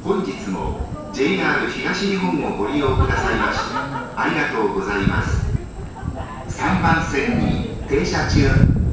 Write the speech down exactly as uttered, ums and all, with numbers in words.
本日も ジェイアール 東日本をご利用くださいましてありがとうございます。さんばん線に停車中。